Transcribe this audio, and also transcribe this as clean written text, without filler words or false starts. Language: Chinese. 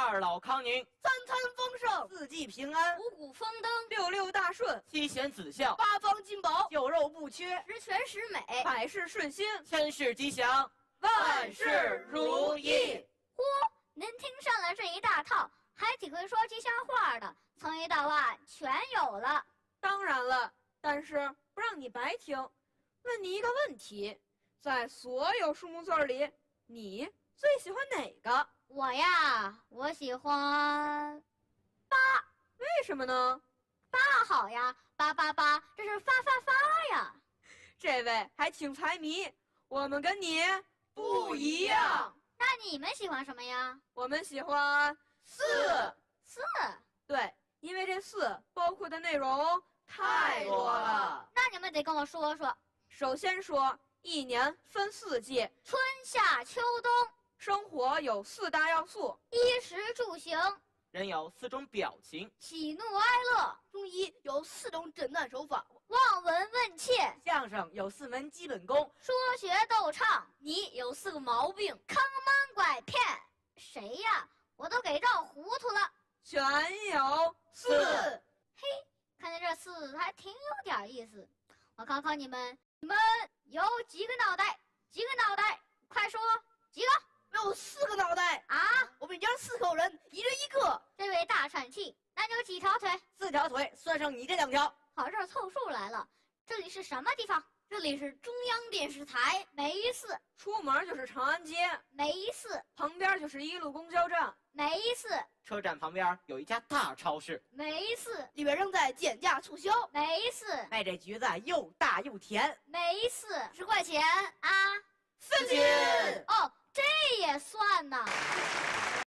二老康宁， 三餐丰盛，四季平安， 五谷丰登， 六六大顺， 七贤子孝， 八方金宝，酒肉不缺， 十全十美， 百事顺心， 千事吉祥， 万事如意。 嚯，您听上了这一大套，还挺会说吉祥话的，从一到万全有了。 当然了，但是不让你白听，问你一个问题：在所有数目字里，你最喜欢哪个？ 我呀，我喜欢8， 为什么呢？ 八好呀，888，这是发发发呀。 这位还挺财迷，我们跟你不一样。 那你们喜欢什么呀？ 我们喜欢4。对，因为这4包括的内容太多了。 那你们得跟我说说。 首先说，一年分4季， 春夏秋冬， 生活有4大要素： 衣食住行， 人有4种表情， 喜怒哀乐， 中医有4种诊断手法， 望闻问切， 相声有4门基本功， 说学逗唱，你有4个毛病，坑蒙拐骗，谁呀？我都给绕糊涂了。 全有4。 看见这4还挺有点意思。我考考你们，你们有几个脑袋？几个脑袋？快说，几个？ 有4个脑袋啊！ 我们一家4口人，一人1个。 这位大喘气，那你有几条腿 4条腿，算上你这2条。 跑这儿凑数来了。这里是什么地方？ 这里是中央电视台， 没4， 出门就是长安街， 没4， 旁边就是1路公交站， 没4， 车站旁边有一家大超市， 没4， 里边正在减价促销， 没4， 卖这橘子又大又甜。 没4 10块钱啊！ 4斤。 哦，